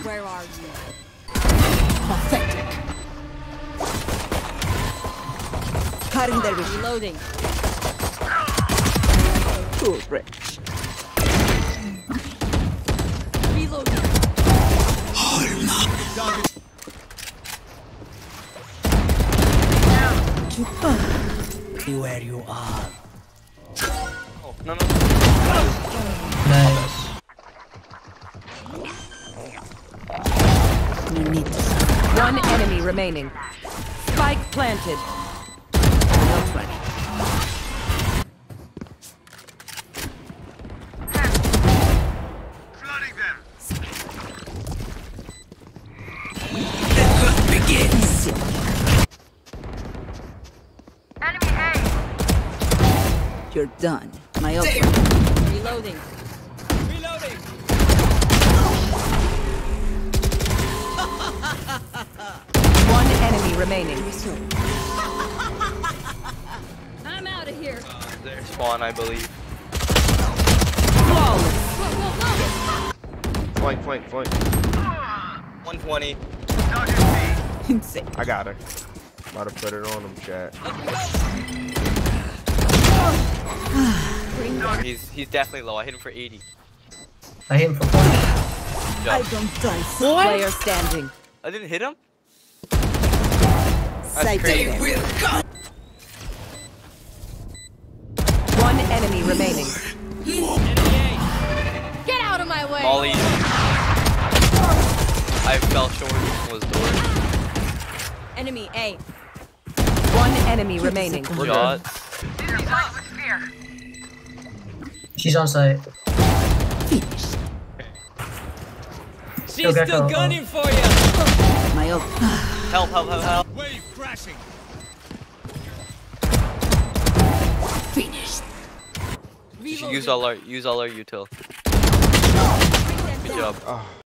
Where are you? Pathetic. Cutting their vision. Reloading. Too rich. Reloading. Where you are. Oh, no. Nice. You need to. One enemy remaining. Spike planted. No sweat. Flooding them. Begins. Enemy A. You're done. My ult. Reloading. One enemy remaining. I'm out of here. Their spawn, I believe. Flawless. Flank. 120. Insane. I got her. About to put it on him, chat. He's definitely low. I hit him for 80. I hit him for 40. I don't die. Player standing. I didn't hit him? Side crazy. One enemy remaining. Get out of my way. Molly. I fell short. Was door. Enemy A. One enemy remaining. We're Shot. She's on site. She's still gunning for you. My ult. Help. Wave crashing. Finished. You should use all our util. Good job.